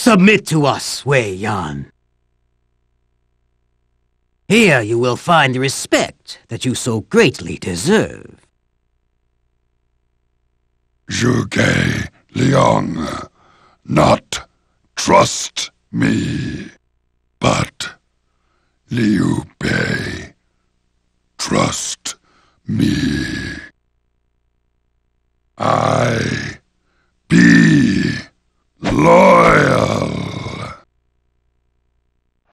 Submit to us, Wei Yan. Here you will find the respect that you so greatly deserve. Zhuge Liang, not trust me, but Liu